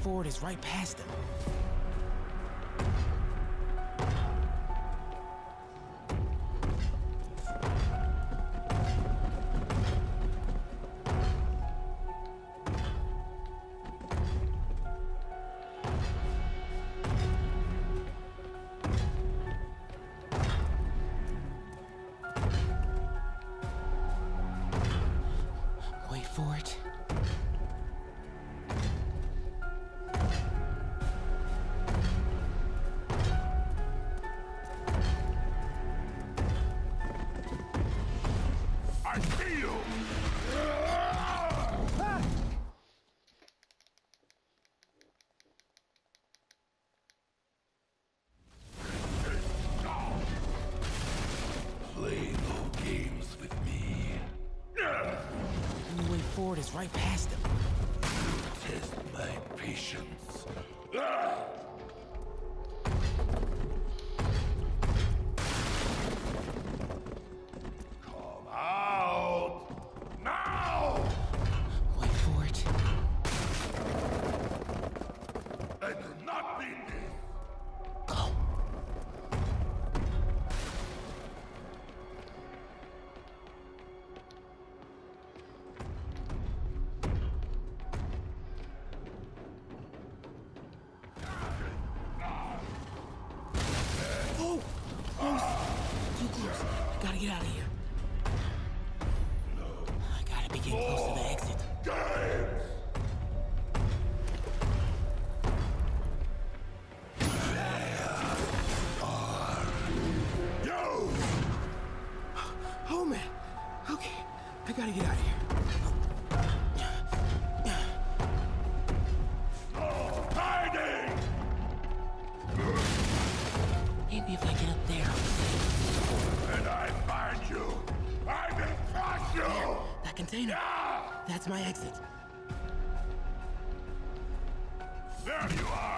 forward is right past him. Wait for it. I see you! Play no games with me. Only way forward is right past him. Test my patience. Come out! Now! Wait for it. I do not need this! Go. Oh! Close! Too close. Gotta get out of here. I gotta be getting close to the exit. Games! You! Oh man. Okay. I gotta get out of here. Hiding! Maybe if I get up there, I'll see. And I find you! I will crush you! That container. Ah! That's my exit. There you are!